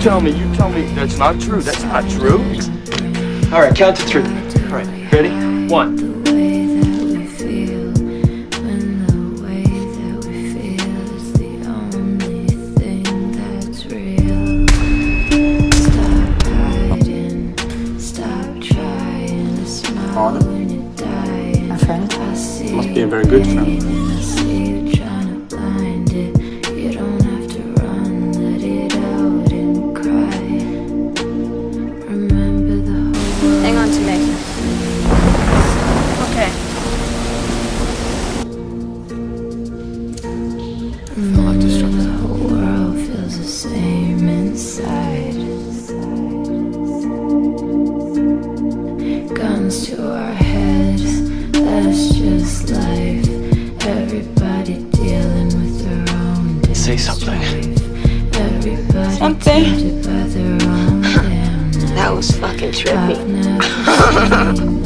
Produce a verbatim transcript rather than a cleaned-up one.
tell me, you tell me that's not true. That's not true. All right, count to three. All right, ready? One. My friend? Must be a very good friend. Hang on to me. Okay. I'll have to struggle. The whole world feels the same inside. Guns to our heads, that's just life. Everybody dealing with their own damn Say something. strife. Everybody Something. tempted by their own damn That was fucking trippy. I've never seen